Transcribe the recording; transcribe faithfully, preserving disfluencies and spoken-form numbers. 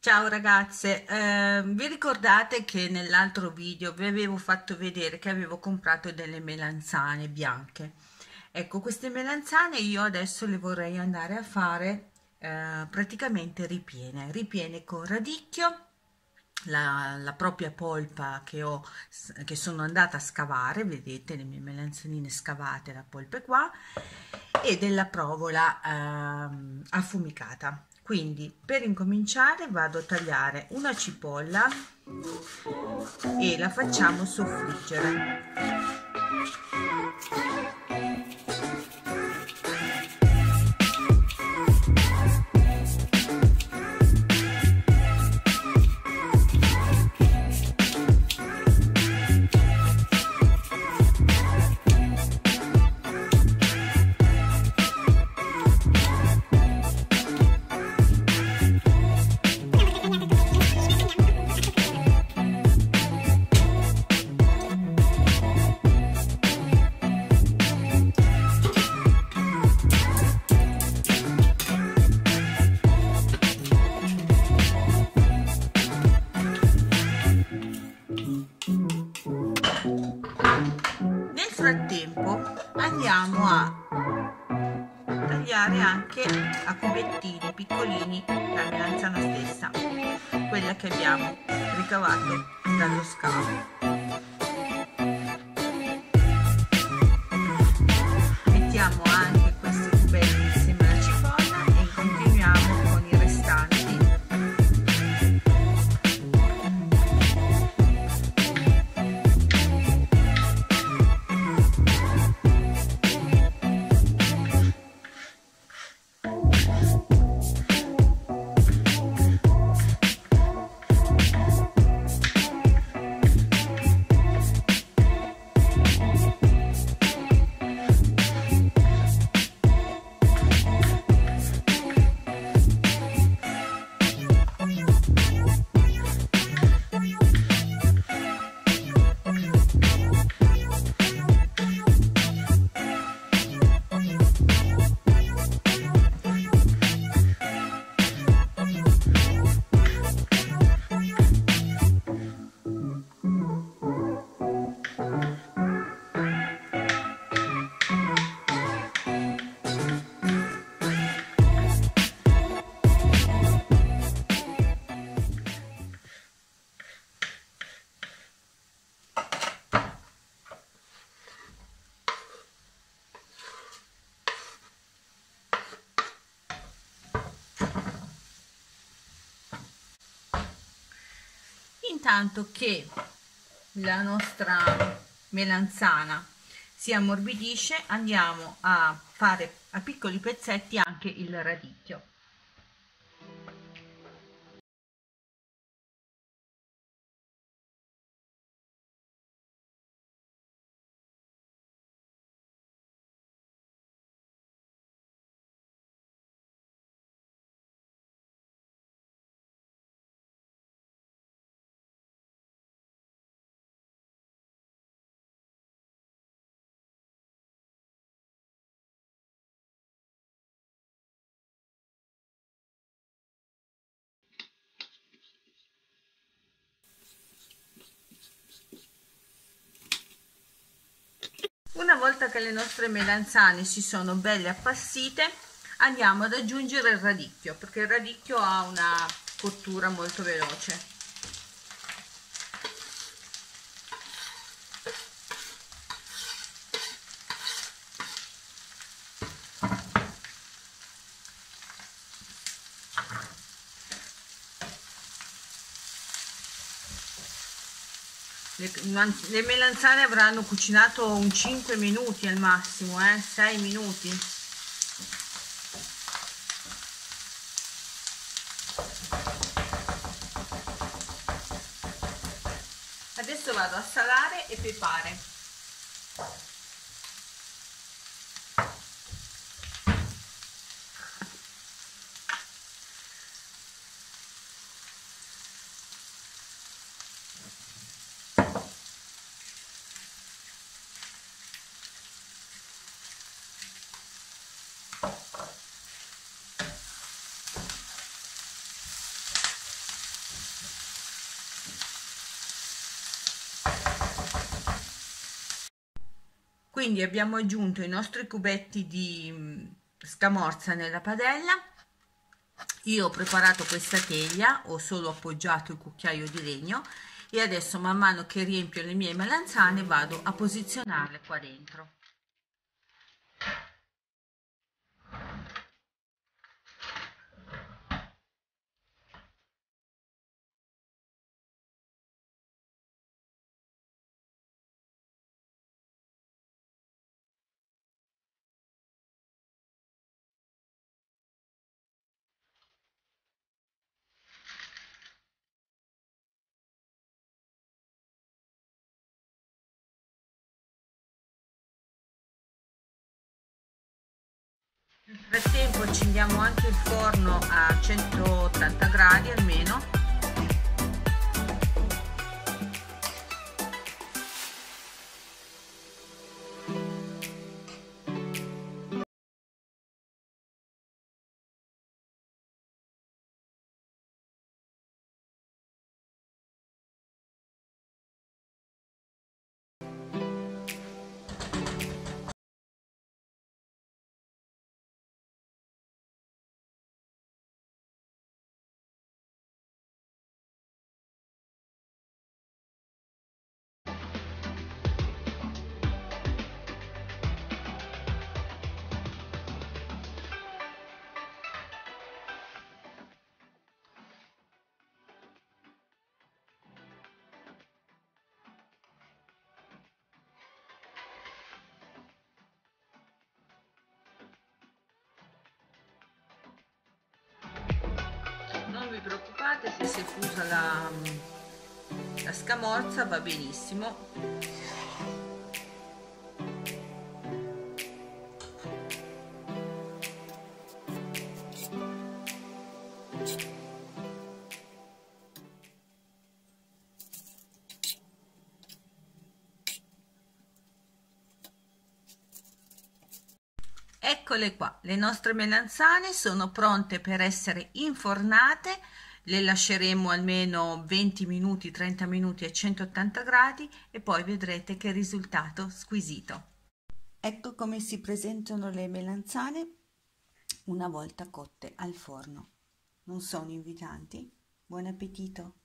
Ciao ragazze, eh, vi ricordate che nell'altro video vi avevo fatto vedere che avevo comprato delle melanzane bianche? Ecco, queste melanzane io adesso le vorrei andare a fare eh, praticamente ripiene, ripiene con radicchio, la, la propria polpa che ho, che sono andata a scavare, vedete le mie melanzanine scavate, la polpa è qua, e della provola ehm, affumicata. Quindi per incominciare vado a tagliare una cipolla e la facciamo soffriggere. Nel frattempo andiamo a tagliare anche a cubettini piccolini la melanzana stessa, quella che abbiamo ricavato dallo scavo. Mettiamo anche questi cubetti insieme alla cipolla e continuiamo con i restanti. Intanto che la nostra melanzana si ammorbidisce, andiamo a fare a piccoli pezzetti anche il radicchio. Una volta che le nostre melanzane si sono belle appassite, andiamo ad aggiungere il radicchio, perché il radicchio ha una cottura molto veloce. Le, le melanzane avranno cucinato un cinque minuti al massimo, eh? sei minuti. Adesso vado a salare e pepare. Quindi abbiamo aggiunto i nostri cubetti di scamorza nella padella. Io ho preparato questa teglia, ho solo appoggiato il cucchiaio di legno e adesso man mano che riempio le mie melanzane vado a posizionarle qua dentro. Nel frattempo accendiamo anche il forno a centottanta gradi almeno. Non vi preoccupate se si è fusa la, la scamorza, va benissimo. Eccole qua, le nostre melanzane sono pronte per essere infornate. Le lasceremo almeno venti minuti, trenta minuti a centottanta gradi e poi vedrete che risultato squisito. Ecco come si presentano le melanzane una volta cotte al forno. Non sono invitanti? Buon appetito!